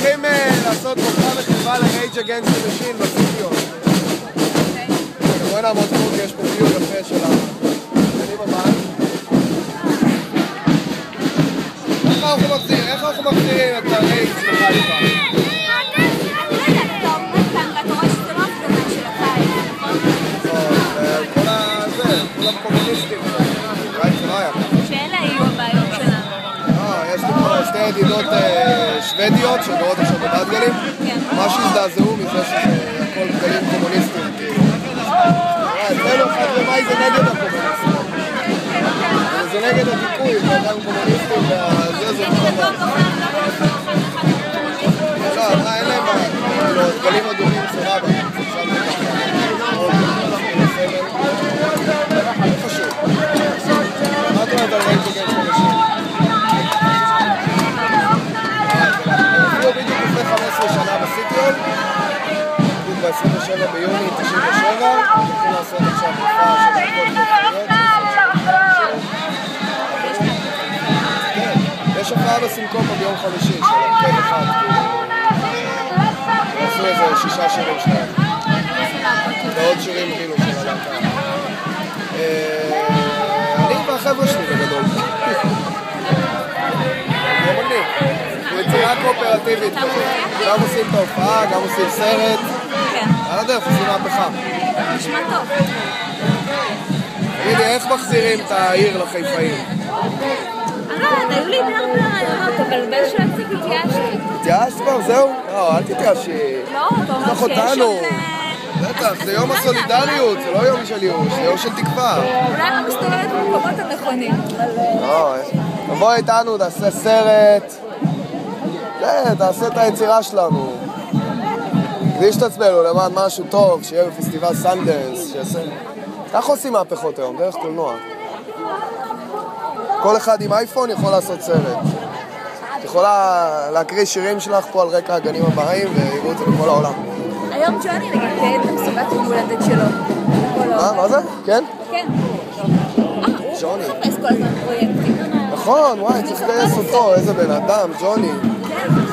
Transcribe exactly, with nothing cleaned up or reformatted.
הולכים לעשות מופע מחווה ל-Rage Against the Machine בסטודיו. בואי נעמוד פה כי יש פה דיוק יפה של הגנים הבאים. איך אנחנו מחזירים את ה-Rage לחיפה? כל הקומוניסטים, שאלה היו הבעיות שלנו. יש לי פה שתי ידידות שוודיות שגרות עכשיו בבת-גלים, ממש הזדעזעו מזה שהכל גלים קומוניסטיים. אצלנו אחד במאי זה נגד הקומוניסטים, זה נגד הדיכוי, זה גם קומוניסטים וזה זה דבר. לא, מה, אין להם בעיה, גלים אדומים סבבה. מה את אומרת על Rage Against the Machine? הופיעו בדיוק לפני חמש עשרה שנה בסיטיול, בדיוק ב-עשרים ושבעה ביוני תשעים ושבע, הולכים לעשות עכשיו מופע של הכל תוכניות. יש הופעה בסינקופה ביום חמישי של הרכב אחד, עשו איזה שישה שירים שלהם, ועוד שירים כאילו של הלהקה. אני והחבר'ה שלי בגדול. זה יצירה קואופרטיבית כזאת. גם עושים את ההופעה, גם עושים סרט. על הדרך עושים מהפכה. נשמע טוב. תגידי, איך מחזירים את העיר לחיפאים? אני לא יודעת, היו לי הרבה רעיונות, אבל באיזשהו קצת התייאשתי. התייאשת כבר? זהו? לא, אל תתייאשי. לא, אתה אומר שיש עוד... בטח, זה יום הסולידריות, זה לא יום של ייאוש, זה יום של תקווה. אולי לא מסתובבת במקומות הנכונים, אבל... תבוא איתנו, תעשה סרט. כן, תעשה את היצירה שלנו. תקדיש את עצמנו למען משהו טוב, שיהיה בפסטיבל סנדנס, שיעשה... ככה עושים מהפכות היום, דרך קולנוע. כל אחד עם אייפון יכול לעשות סרט. את יכולה להקריא שירים שלך פה על רקע הגנים הבאים ויראו את זה בכל העולם. היום ג'וני נגיד תהיה את המסיבת יום הולדת שלו. מה? מה זה? כן? כן. אה, ג'וני. הוא מחפש כל הזמן פרויקטים. נכון, וואי, צריך לגייס אותו, איזה בן אדם, ג'וני. כן.